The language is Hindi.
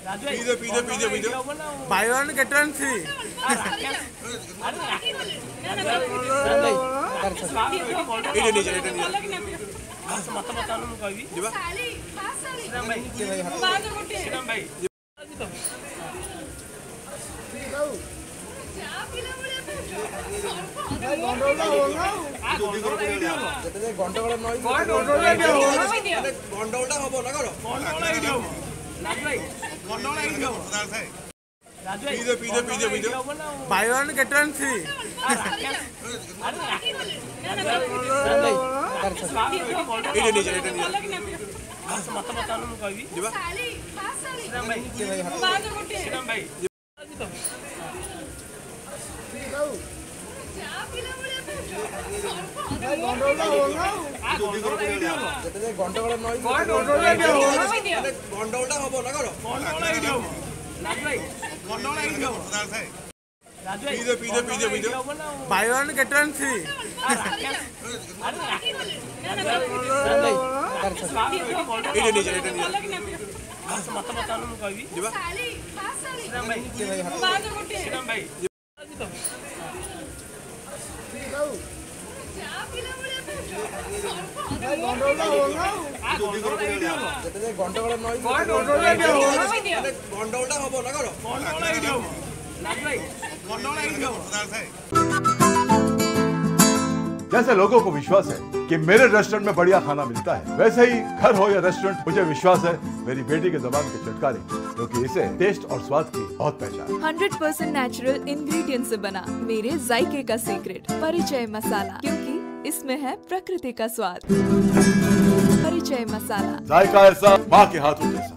Buy one get one free. Buy one get one free. Buy one get one free. जैसे लोगों को विश्वास है कि मेरे रेस्टोरेंट में बढ़िया खाना मिलता है, वैसे ही घर हो या रेस्टोरेंट, मुझे विश्वास है मेरी बेटी के ज़बान के चटकारे, क्योंकि इसे टेस्ट और स्वाद की बहुत पहचान। 100% नेचुरल इंग्रेडिएंट से बना मेरे जायके का सीक्रेट परिचय मसाला, क्योंकि इसमें है प्रकृति का स्वाद। परिचय मसाला, जायका ऐसा माँ के हाथों जैसा।